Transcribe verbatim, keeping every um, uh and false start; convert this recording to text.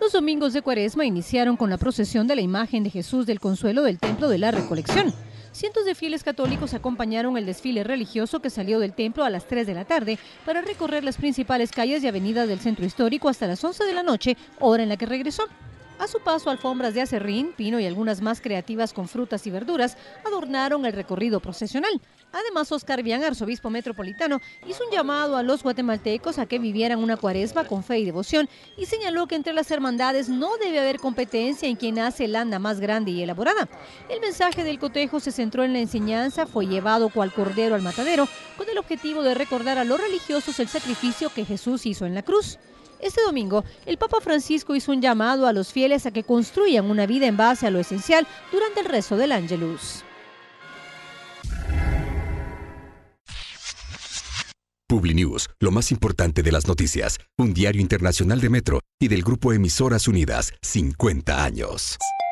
Los domingos de Cuaresma iniciaron con la procesión de la imagen de Jesús del Consuelo del Templo de la Recolección. Cientos de fieles católicos acompañaron el desfile religioso que salió del templo a las tres de la tarde para recorrer las principales calles y avenidas del centro histórico hasta las once de la noche, hora en la que regresó. A su paso, alfombras de acerrín, pino y algunas más creativas con frutas y verduras adornaron el recorrido procesional. Además, Oscar Vián, arzobispo metropolitano, hizo un llamado a los guatemaltecos a que vivieran una Cuaresma con fe y devoción y señaló que entre las hermandades no debe haber competencia en quien hace el anda más grande y elaborada. El mensaje del cotejo se centró en la enseñanza, fue llevado cual cordero al matadero con el objetivo de recordar a los religiosos el sacrificio que Jesús hizo en la cruz. Este domingo, el Papa Francisco hizo un llamado a los fieles a que construyan una vida en base a lo esencial durante el rezo del Ángelus. Publinews, lo más importante de las noticias, un diario internacional de Metro y del Grupo Emisoras Unidas, cincuenta años.